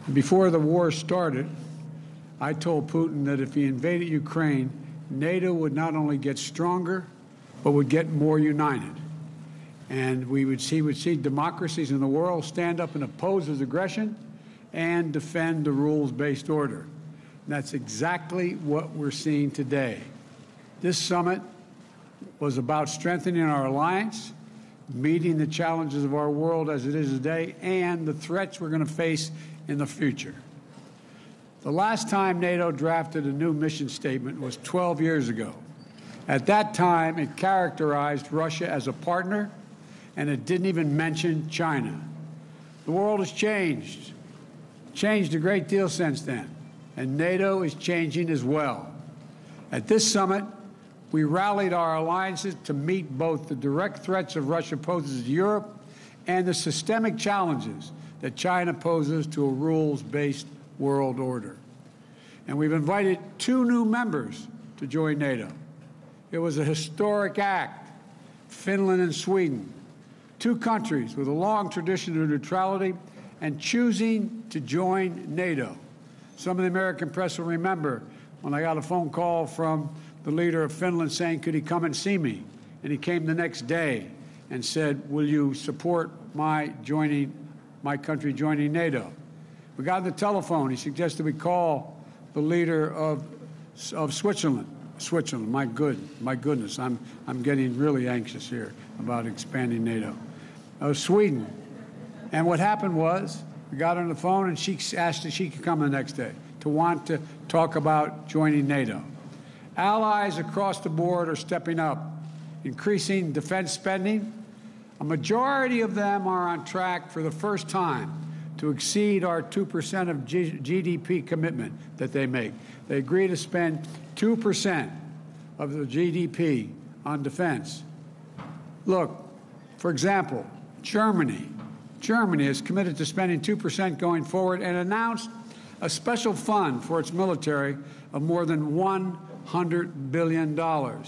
Before the war started, I told Putin that if he invaded Ukraine, NATO would not only get stronger, but would get more united. And he would see democracies in the world stand up and oppose his aggression and defend the rules-based order. And that's exactly what we're seeing today. This summit was about strengthening our alliance, meeting the challenges of our world as it is today, and the threats we're going to face in the future. The last time NATO drafted a new mission statement was 12 years ago. At that time, it characterized Russia as a partner, and it didn't even mention China. The world has changed a great deal since then, and NATO is changing as well. At this summit, we rallied our alliances to meet both the direct threats of Russia poses to Europe and the systemic challenges that China poses to a rules-based world order. And we've invited 2 new members to join NATO. It was a historic act, Finland and Sweden, 2 countries with a long tradition of neutrality and choosing to join NATO. Some of the American press will remember when I got a phone call from the leader of Finland saying, could he come and see me? And he came the next day and said, will you support my country joining NATO? We got on the telephone. He suggested we call the leader of Switzerland. Switzerland, my goodness, I'm getting really anxious here about expanding NATO. Sweden. And what happened was, we got on the phone and she asked if she could come the next day to want to talk about joining NATO. Allies across the board are stepping up, increasing defense spending. A majority of them are on track for the first time to exceed our 2% of GDP commitment that they make. They agree to spend 2% of the GDP on defense. Look, for example, Germany is committed to spending 2% going forward and announced a special fund for its military of more than $100 billion.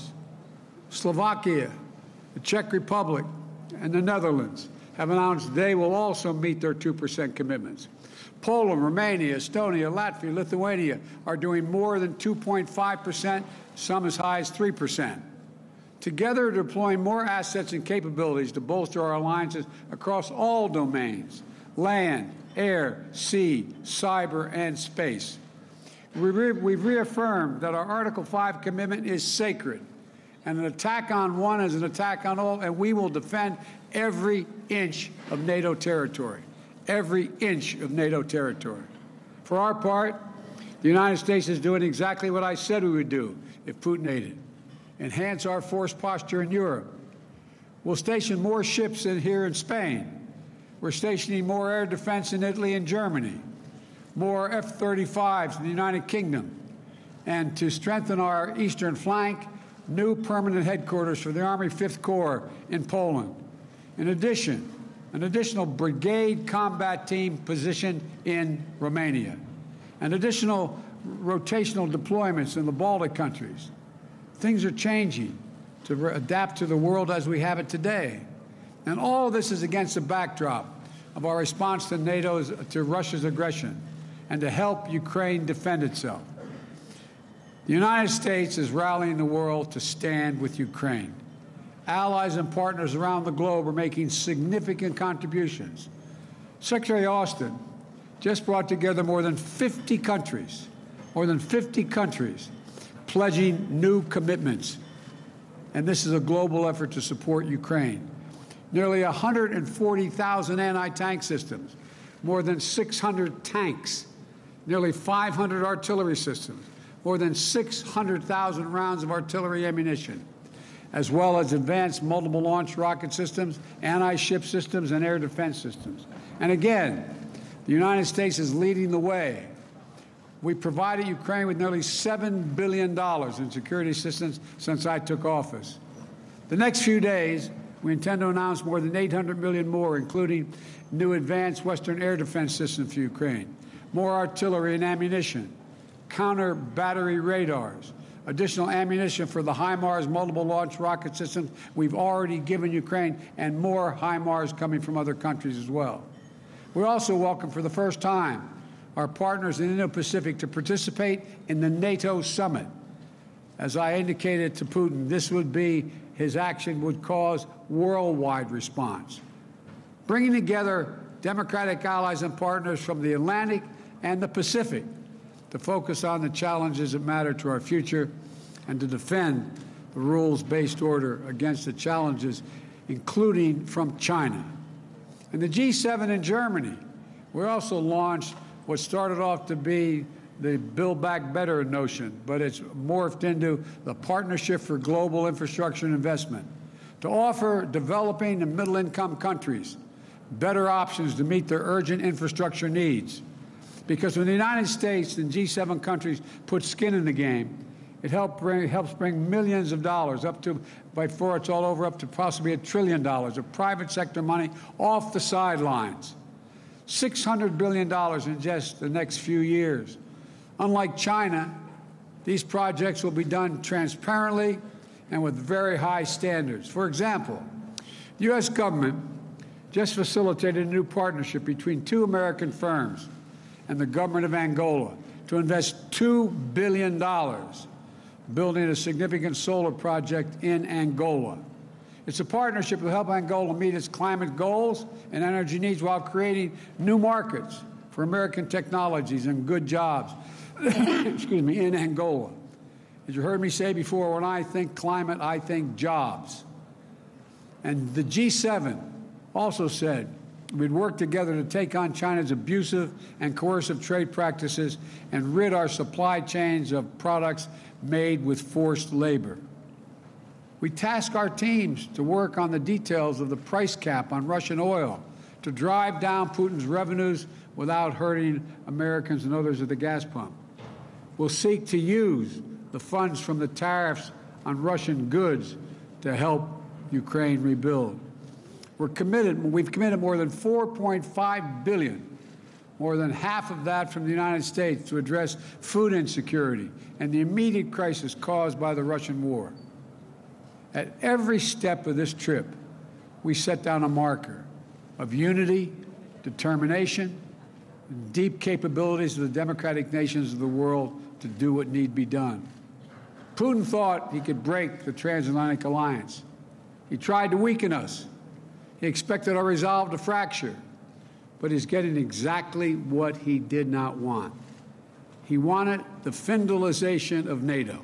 Slovakia, the Czech Republic, and the Netherlands have announced they will also meet their 2% commitments. Poland, Romania, Estonia, Latvia, Lithuania are doing more than 2.5%, some as high as 3%. Together, deploying more assets and capabilities to bolster our alliances across all domains: land, air, sea, cyber, and space. We've reaffirmed that our Article 5 commitment is sacred, and an attack on one is an attack on all, and we will defend every inch of NATO territory. Every inch of NATO territory. For our part, the United States is doing exactly what I said we would do if Putin aided. Enhance our force posture in Europe. We'll station more ships here in Spain. We're stationing more air defense in Italy and Germany, more F-35s in the United Kingdom, and to strengthen our eastern flank, new permanent headquarters for the Army 5th Corps in Poland. In addition, an additional brigade combat team position in Romania, and additional rotational deployments in the Baltic countries. Things are changing to adapt to the world as we have it today. And all this is against the backdrop of our response to Russia's aggression and to help Ukraine defend itself. The United States is rallying the world to stand with Ukraine. Allies and partners around the globe are making significant contributions. Secretary Austin just brought together more than 50 countries, pledging new commitments. And this is a global effort to support Ukraine. Nearly 140,000 anti-tank systems, more than 600 tanks, nearly 500 artillery systems, more than 600,000 rounds of artillery ammunition, as well as advanced multiple launch rocket systems, anti-ship systems, and air defense systems. And again, the United States is leading the way. We provided Ukraine with nearly $7 billion in security assistance since I took office. The next few days, we intend to announce more than $800 million more, including new advanced Western air defense systems for Ukraine, more artillery and ammunition, counter battery radars, additional ammunition for the HIMARS multiple launch rocket systems we've already given Ukraine, and more HIMARS coming from other countries as well. We also welcome for the first time our partners in the Indo-Pacific to participate in the NATO summit. As I indicated to Putin, his action would cause worldwide response. Bringing together democratic allies and partners from the Atlantic and the Pacific to focus on the challenges that matter to our future and to defend the rules-based order against the challenges, including from China. And the G7 in Germany, we also launched what started off to be the Build Back Better notion, but it's morphed into the Partnership for Global Infrastructure and Investment to offer developing and middle-income countries better options to meet their urgent infrastructure needs. Because when the United States and G7 countries put skin in the game, it helps bring millions of dollars up to, before it's all over, up to possibly $1 trillion of private sector money off the sidelines. $600 billion in just the next few years. Unlike China, these projects will be done transparently and with very high standards. For example, the U.S. government just facilitated a new partnership between two American firms and the government of Angola to invest $2 billion building a significant solar project in Angola. It's a partnership that will help Angola meet its climate goals and energy needs while creating new markets for American technologies and good jobs excuse me, in Angola. As you heard me say before, when I think climate, I think jobs. And the G7 also said we'd work together to take on China's abusive and coercive trade practices and rid our supply chains of products made with forced labor. We task our teams to work on the details of the price cap on Russian oil to drive down Putin's revenues without hurting Americans and others at the gas pump. We'll seek to use the funds from the tariffs on Russian goods to help Ukraine rebuild. We've committed more than $4.5 billion, more than half of that from the United States, to address food insecurity and the immediate crisis caused by the Russian war. At every step of this trip, we set down a marker of unity, determination, and deep capabilities of the democratic nations of the world to do what need be done. Putin thought he could break the transatlantic alliance. He tried to weaken us. He expected our resolve to fracture, but he's getting exactly what he did not want. He wanted the Finlandization of NATO.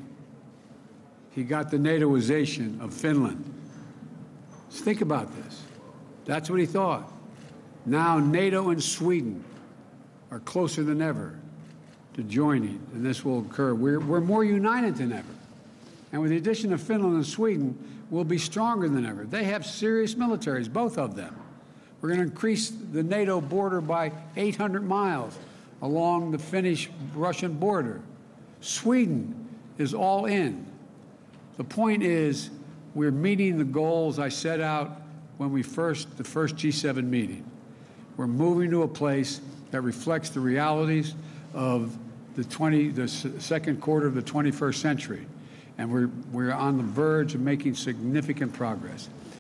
He got the NATOization of Finland. Let's think about this. That's what he thought. Now NATO and Sweden are closer than ever to joining, and this will occur. We're more united than ever. And with the addition of Finland and Sweden, we'll be stronger than ever. They have serious militaries, both of them. We're going to increase the NATO border by 800 miles along the Finnish-Russian border. Sweden is all in. The point is, we're meeting the goals I set out when the first G7 meeting. We're moving to a place that reflects the realities of the second quarter of the 21st century. And we're on the verge of making significant progress.